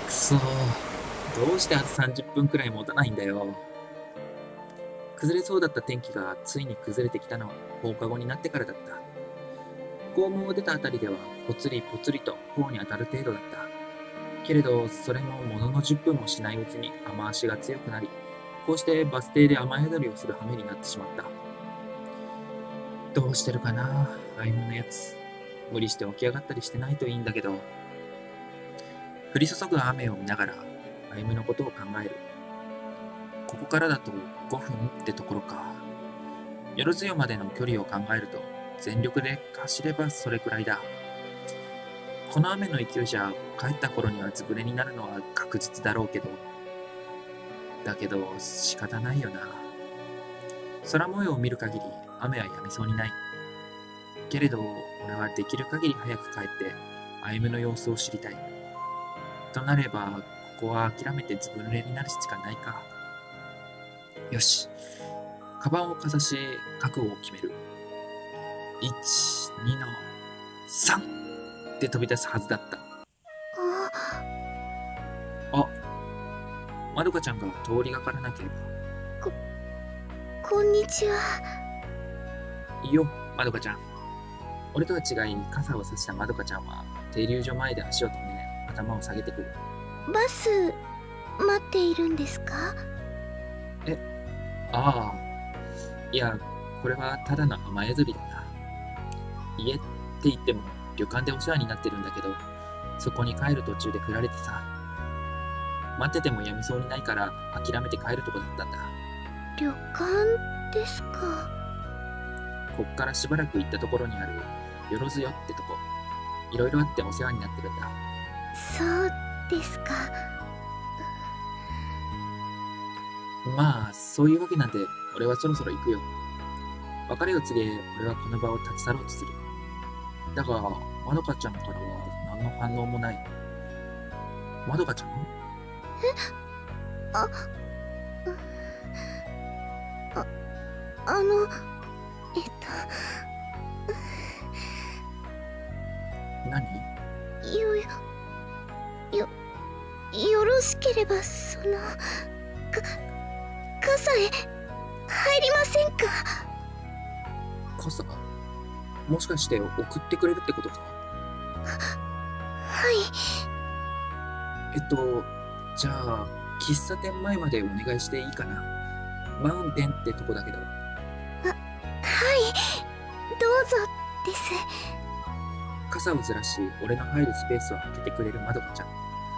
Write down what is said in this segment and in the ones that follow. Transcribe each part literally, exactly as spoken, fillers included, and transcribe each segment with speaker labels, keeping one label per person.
Speaker 1: くそー。どうしてあとさんじゅっぷんくらい持たないんだよ。崩れそうだった天気がついに崩れてきたのは放課後になってからだった。校門を出たあたりではぽつりぽつりと頬に当たる程度だった。けれどそれももののじゅっぷんもしないうちに雨足が強くなり、こうしてバス停で雨宿りをする羽目になってしまった。どうしてるかな、あいものやつ。無理して起き上がったりしてないといいんだけど。降り注ぐ雨を見ながらあゆむのことを考える。ここからだとごふんってところか。よろずよまでの距離を考えると全力で走ればそれくらいだ。この雨の勢いじゃ帰った頃にはずぶ濡れになるのは確実だろうけど、だけど仕方ないよな。空模様を見る限り雨は止みそうにない。けれど俺はできる限り早く帰ってあゆむの様子を知りたい。となればここは諦めてずぶ濡れになるしかないか。よし、カバンをかざし覚悟を決める。いち、にのさんって飛び出すはずだった。あ、まどかちゃんが通りがからなければ。
Speaker 2: こ、こんにちは。
Speaker 1: いいよ、まどかちゃん。俺とは違い、傘を差したまどかちゃんは停留所前で足を止め、頭を下げてくる。
Speaker 2: バス待っているんですか？
Speaker 1: え、ああ、いや、これはただの雨宿りだな。家って言っても旅館でお世話になってるんだけど、そこに帰る途中で振られてさ。待っててもやみそうにないから諦めて帰るとこだったんだ。
Speaker 2: 旅館ですか？
Speaker 1: こっからしばらく行ったところにあるよろずよってとこ。いろいろあってお世話になってるんだ。
Speaker 2: そうですか。
Speaker 1: まあ、そういうわけなんで俺はそろそろ行くよ。別れを告げ、俺はこの場を立ち去ろうとする。だが、まどかちゃんからは何の反応もない。まどかちゃん？
Speaker 2: え？あ、あ、あの、えっと、
Speaker 1: 何？
Speaker 2: よ、よ、よろしければ、その、か、傘へ入りませんか？
Speaker 1: 傘？もしかして送ってくれるってことか？
Speaker 2: はい。
Speaker 1: えっと、じゃあ、喫茶店前までお願いしていいかな。マウンテンってとこだけど。
Speaker 2: あ、はい。どうぞです。
Speaker 1: 傘をずらし、俺の入るスペースを空けてくれるまどかちゃん。あ、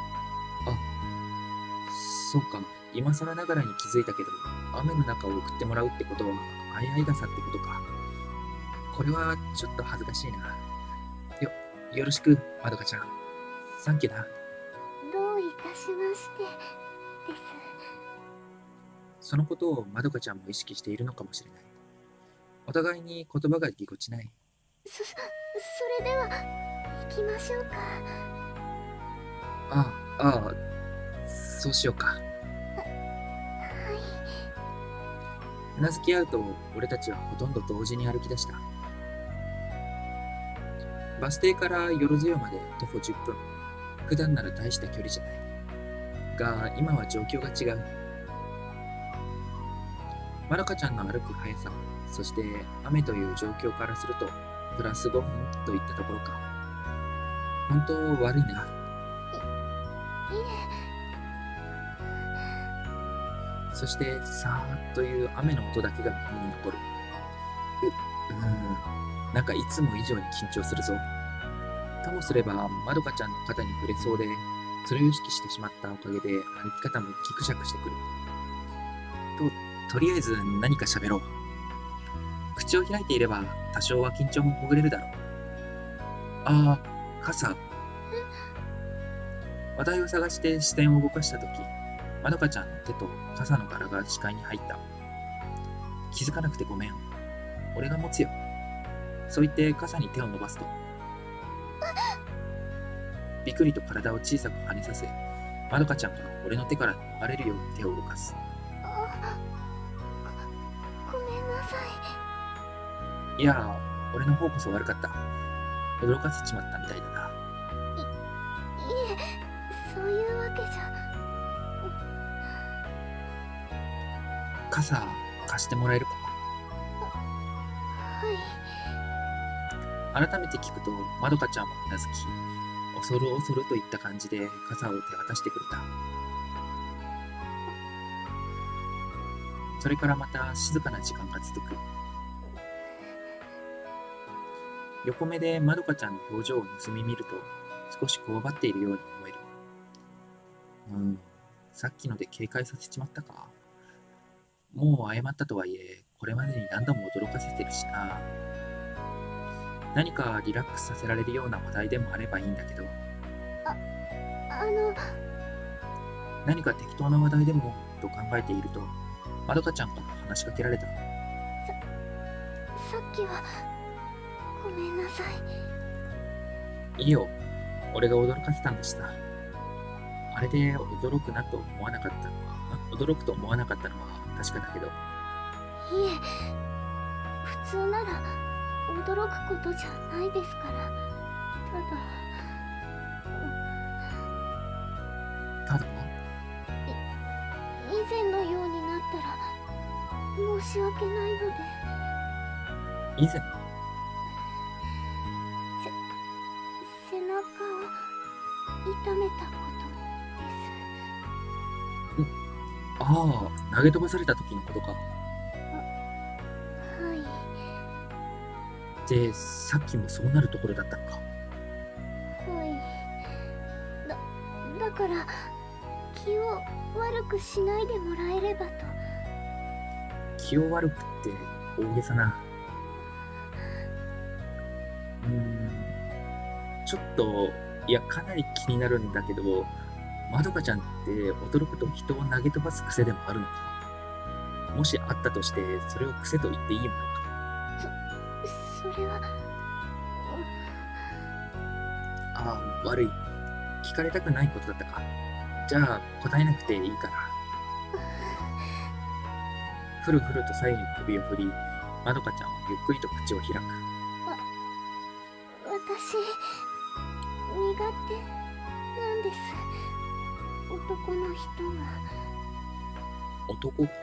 Speaker 1: そうか。今更ながらに気づいたけど、雨の中を送ってもらうってことは、相合い傘ってことか。これはちょっと恥ずかしいな。よ、よろしく、まどかちゃん。サンキューだ。
Speaker 2: どういたしましてです。
Speaker 1: そのことをまどかちゃんも意識しているのかもしれない。お互いに言葉がぎこちない。
Speaker 2: そ、それでは、行きましょうか。
Speaker 1: ああ、ああ、そうしようか。
Speaker 2: はい。
Speaker 1: うなずき合うと、俺たちはほとんど同時に歩き出した。バス停からよろずよまで徒歩じゅっぷん。普段なら大した距離じゃない。が、今は状況が違う。まどかちゃんの歩く速さ、そして雨という状況からすると、プラスごふんといったところか。本当悪いな。
Speaker 2: い、い
Speaker 1: え。そして、さーっという雨の音だけが耳に残る。う、うーん。なんかいつも以上に緊張するぞ。ともすれば、まどかちゃんの肩に触れそうで、それを意識してしまったおかげで歩き方もギクシャクしてくる。と、とりあえず何か喋ろう。口を開いていれば多少は緊張もほぐれるだろう。ああ、傘。話題を探して視線を動かしたとき、まどかちゃんの手と傘の柄が視界に入った。気づかなくてごめん。俺が持つよ。そう言って傘に手を伸ばすと、びくりと体を小さく跳ねさせ、まどかちゃんが俺の手から逃れるように手を動かす。
Speaker 2: あ、ご、ごめんなさ
Speaker 1: いやー、俺の方こそ悪かった。驚かせちまったみたいだな。
Speaker 2: い。い、いえ、そそういうわけじゃ。
Speaker 1: 傘貸してもらえるか？
Speaker 2: はい。
Speaker 1: 改めて聞くと、まどかちゃんはうなずき、恐る恐るといった感じで傘を手渡してくれた。それからまた静かな時間が続く。横目でまどかちゃんの表情を盗み見ると、少しこわばっているように思える。うん、さっきので警戒させちまったか。もう謝ったとはいえ、これまでに何度も驚かせてるしな。何かリラックスさせられるような話題でもあればいいんだけど。
Speaker 2: あの
Speaker 1: 何か適当な話題でもと考えていると、まどかちゃんから話しかけられた。
Speaker 2: さっきはごめんなさ
Speaker 1: いいよ、俺が驚かせたんだしさ。あれで驚くなと思わなかったのは、驚くと思わなかったのは確かだけど。
Speaker 2: い。いえ、普通なら驚くことじゃないですから。ただ
Speaker 1: ただ
Speaker 2: 以前のようになったら申し訳ないので。
Speaker 1: 以前
Speaker 2: 背中を痛めたことです。
Speaker 1: ああ、投げ飛ばされた時のことか。
Speaker 2: はい。
Speaker 1: で、さっきもそうなるところだったのか。
Speaker 2: はい。だ、だから気を悪くしないでもらえればと。
Speaker 1: 気を悪くって大げさな。うーん、ちょっと、いや、かなり気になるんだけど、まどかちゃんって驚くと人を投げ飛ばす癖でもあるのか？もしあったとして、それを癖と言っていいものか？
Speaker 2: それは。
Speaker 1: ああ、悪い。聞かれたくないことだったか。じゃあ、答えなくていいから。ふるふると左右に首を振り、まどかちゃんはゆっくりと口を開く。
Speaker 2: 私、苦手なんです。男の人が。
Speaker 1: 男が？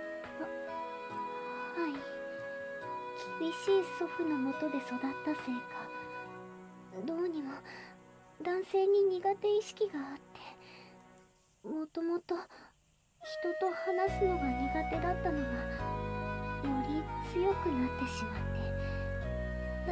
Speaker 2: はい。厳しい祖父のもとで育ったせいか、どうにも男性に苦手意識があって、もともと人と話すのが苦手だったのがより強くなってしまって、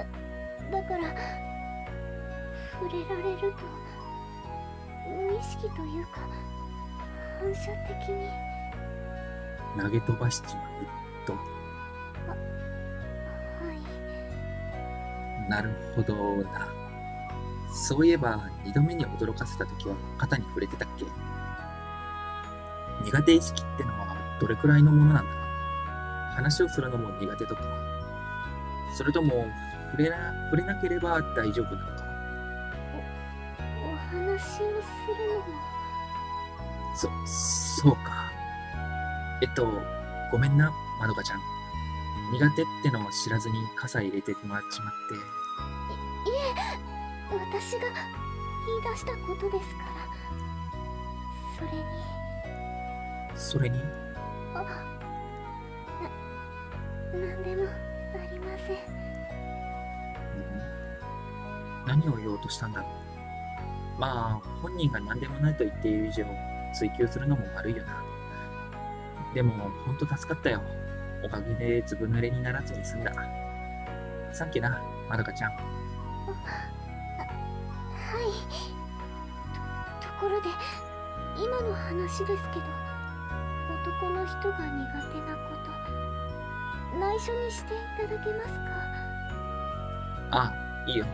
Speaker 2: だだから触れられると無意識というか反射的に。
Speaker 1: 投げ飛ばしちまうと。
Speaker 2: はい。
Speaker 1: なるほどな。そういえば、二度目に驚かせたときは肩に触れてたっけ？苦手意識ってのはどれくらいのものなんだ？話をするのも苦手とか、それとも触れな、触れなければ大丈夫なのか？
Speaker 2: お話をするのも。
Speaker 1: そ、そうか。えっと、ごめんな、まどかちゃん。苦手ってのを知らずに傘入れてもらっちまって。
Speaker 2: い、いえ、私が言い出したことですから。それに。
Speaker 1: それに？
Speaker 2: あ、な、なんでもありません。
Speaker 1: うん、何を言おうとしたんだろう。まあ、本人が何でもないと言っている以上、追求するのも悪いよな。でも、ほんと助かったよ。おかげでずぶ濡れにならずに済んだ。サンキューな、まどかちゃん。
Speaker 2: はい。と、ところで、今の話ですけど、男の人が苦手なこと、内緒にしていただけますか？
Speaker 1: あ、いいよ。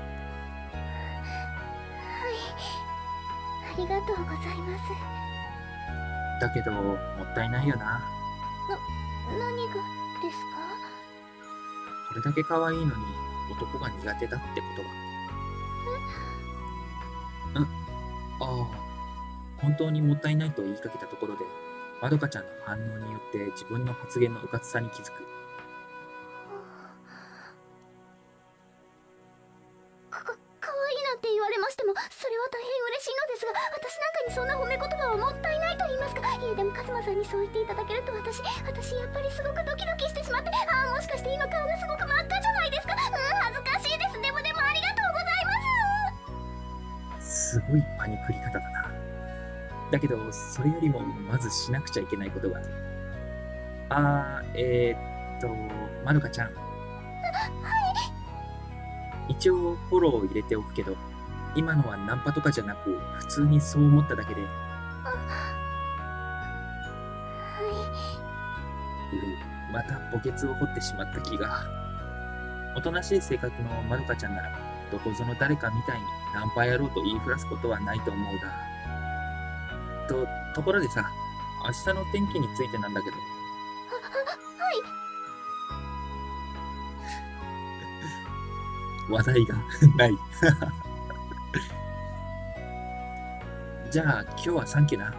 Speaker 2: はい。ありがとうございます。
Speaker 1: だけど、もったいないよな。
Speaker 2: な、何がですか？
Speaker 1: これだけ可愛いのに男が苦手だってことは。ん？ああ、本当にもったいないと言いかけたところで、まどかちゃんの反応によって自分の発言のうかつさに気づく。
Speaker 2: か、か、かわいいなんて言われましてもそれは大変嬉しいのですが、私なんかにそんな褒め言葉はもったいないと言いますか。いえ、でもカズマさんにそう言っていただけると、私私やっぱりすごくドキドキしてしまって、ああ、もしかして今顔がすごく真っ赤じゃないですか。うん、恥ずかしいです。でもでもありがとうございます。
Speaker 1: すごいパニクり方だな。だけど、それよりもまずしなくちゃいけないことがある。あー、えー、っと、まどかちゃん。一応フォローを入れておくけど、今のはナンパとかじゃなく、普通にそう思っただけで。
Speaker 2: は
Speaker 1: うん、また墓穴を掘ってしまった気が。おとなしい性格のまどかちゃんなら、どこぞの誰かみたいにナンパ野郎と言いふらすことはないと思うが。と、ところでさ、明日の天気についてなんだけど。話題がない。じゃあ今日はサンキューな。
Speaker 2: あ、はい。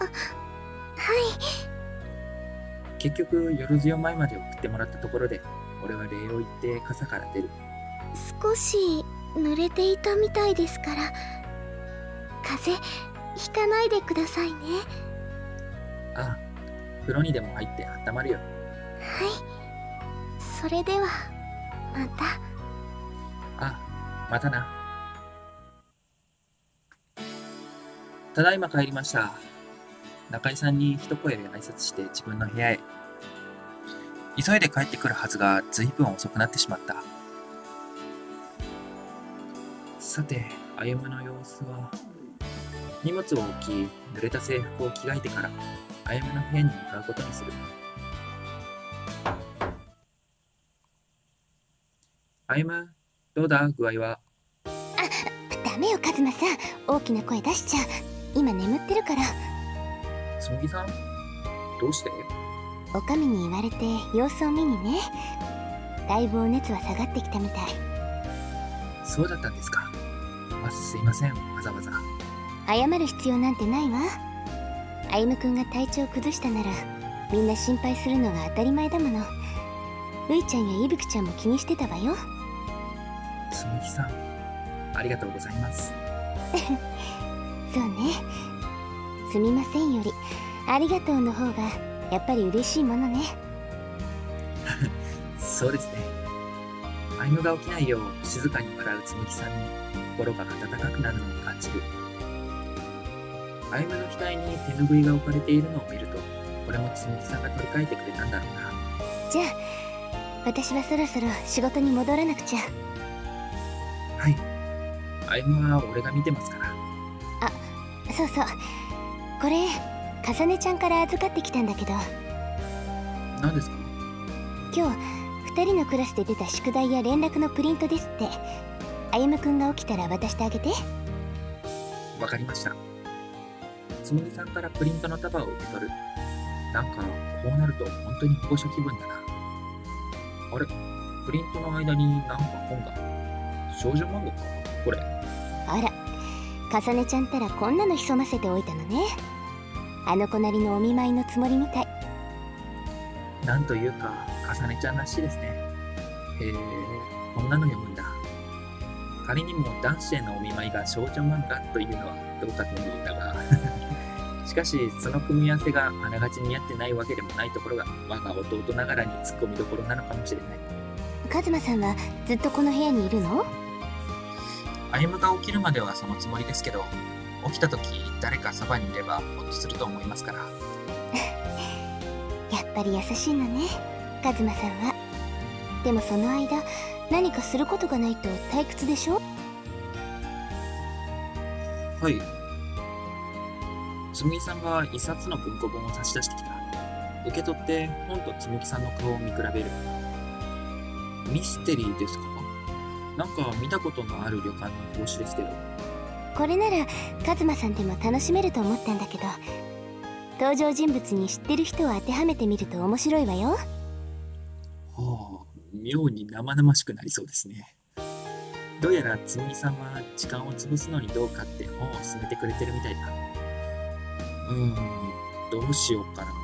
Speaker 1: 結局よろずよ前まで送ってもらったところで、俺は礼を言って傘から出る。
Speaker 2: 少し濡れていたみたいですから、風邪ひかないでくださいね。
Speaker 1: ああ、風呂にでも入って温まるよ。
Speaker 2: はい。それではまた。
Speaker 1: あ、またな。ただいま帰りました。中井さんに一声挨拶して自分の部屋へ。急いで帰ってくるはずが随分遅くなってしまった。さて、歩夢の様子は。荷物を置き、濡れた制服を着替えてから歩夢の部屋に向かうことにする。歩夢、どうだ具合は。
Speaker 2: あ、ダメよカズマさん、大きな声出しちゃう。今眠ってるから。
Speaker 1: つむぎさん、どうして？
Speaker 2: おかみに言われて様子を見にね。だいぶお熱は下がってきたみたい。
Speaker 1: そうだったんですか。まずすいません、わざわざ。
Speaker 2: 謝る必要なんてないわ。歩夢くんが体調崩したならみんな心配するのが当たり前だもの。ういちゃんやいぶきちゃんも気にしてたわよ。
Speaker 1: つむぎさん、ありがとうございます。
Speaker 2: そうね。すみませんよりありがとうの方がやっぱり嬉しいものね。
Speaker 1: そうですね。歩夢が起きないよう静かに笑うつむぎさんに心が温かくなるのを感じる。歩夢の額に手ぬぐいが置かれているのを見ると、これもつむぎさんが取り替えてくれたんだろうな。
Speaker 2: じゃあ私はそろそろ仕事に戻らなくちゃ。
Speaker 1: はい。歩夢は俺が見てますから。
Speaker 2: あ、そうそう。これかさねちゃんから預かってきたんだけど。
Speaker 1: 何ですか？
Speaker 2: 今日ふたりのクラスで出た宿題や連絡のプリントですって。歩夢くんが起きたら渡してあげて。
Speaker 1: わかりました。つむぎさんからプリントの束を受け取る。なんかこうなると本当に保護者気分だな。あれ、プリントの間になんか本が。少女漫画かこれ。
Speaker 2: あら、かさねちゃんたらこんなの潜ませておいたのね。あの子なりのお見舞いのつもりみたい。
Speaker 1: なんというかかさねちゃんらしいですね。へえ、こんなの読むんだ。仮にも男子へのお見舞いが少女漫画というのはどうかと思うんだがしかしその組み合わせがあながち似合ってないわけでもないところが我が弟ながらにツッコミどころなのかもしれない。
Speaker 2: カズマさんはずっとこの部屋にいるの？
Speaker 1: 歩夢が起きるまではそのつもりですけど、起きた時誰かそばにいればほっとすると思いますから。
Speaker 2: やっぱり優しいのね、カズマさんは。でもその間何かすることがないと退屈でしょ？
Speaker 1: はい。つむぎさんが一冊の文庫本を差し出してきた。受け取って本とつむぎさんの顔を見比べる。ミステリーですか？なんか見たことのある旅館の表紙ですけど。
Speaker 2: これならカズマさんでも楽しめると思ったんだけど、登場人物に知ってる人を当てはめてみると面白いわよ。
Speaker 1: はあ、妙に生々しくなりそうですね。どうやらつむぎさんは時間を潰すのにどうかって本を勧めてくれてるみたいだ。うーん、どうしようかな。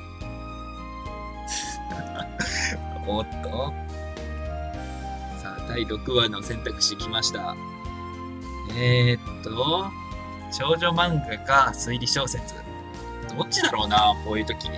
Speaker 1: おっと。さあ、だいろくわの選択肢来ました。ええー、っと、少女漫画か推理小説。どっちだろうな、こういう時。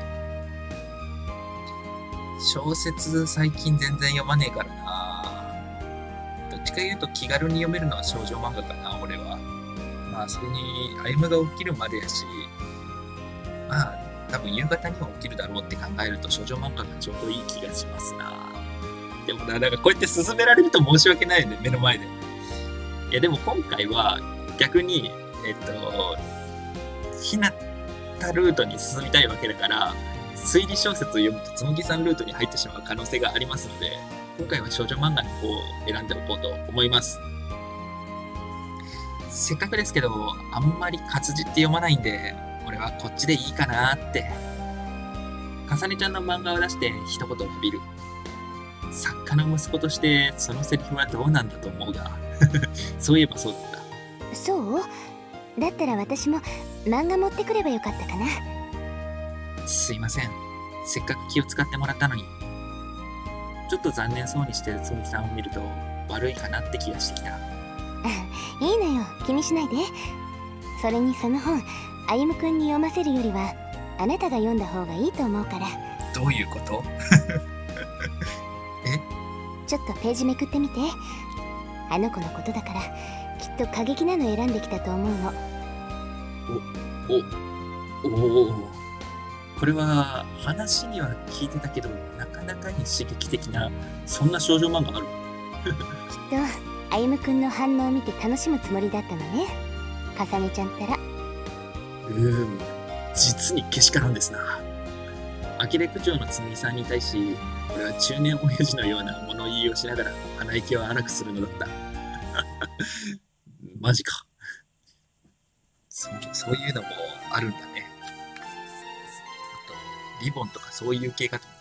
Speaker 1: 小説最近全然読まねえからな。どっちか言うと気軽に読めるのは少女漫画かな、俺は。まあ、それに、歩夢が起きるまでやし、まあ、多分夕方には起きるだろうって考えると少女漫画がちょうどいい気がしますな。でもな、なんかこうやって勧められると申し訳ないよね、目の前で。いや、でも今回は逆に、えっと、ひなたルートに進みたいわけだから、推理小説を読むとつむぎさんルートに入ってしまう可能性がありますので、今回は少女漫画の方を選んでおこうと思います。せっかくですけど、あんまり活字って読まないんで、俺はこっちでいいかなって。かさねちゃんの漫画を出して一言詫びる。作家の息子としてそのセリフはどうなんだと思うが。そういえばそうだった。
Speaker 2: そう？だったら私も漫画持ってくればよかったかな。
Speaker 1: すいません。せっかく気を使ってもらったのに。ちょっと残念そうにしてるつむぎさんを見ると悪いかなって気がしてきた。
Speaker 2: いいのよ、気にしないで。それにその本、歩夢くんに読ませるよりはあなたが読んだ方がいいと思うから。
Speaker 1: どういうこと？え？
Speaker 2: ちょっとページめくってみて。あの子のことだからきっと過激なの選んできたと思うの。
Speaker 1: お、お、おお。これは話には聞いてたけど、なかなかに刺激的な、そんな少女漫画ある？
Speaker 2: きっと歩夢くんの反応を見て楽しむつもりだったのね、かさねちゃんったら。
Speaker 1: うーん、実にけしからんですな。呆れ口調のつむぎさんに対し、俺は中年親父のような物言いをしながら鼻息を荒くするのだった。マジか。そう、そういうのもあるんだね。あと、リボンとかそういう系かと思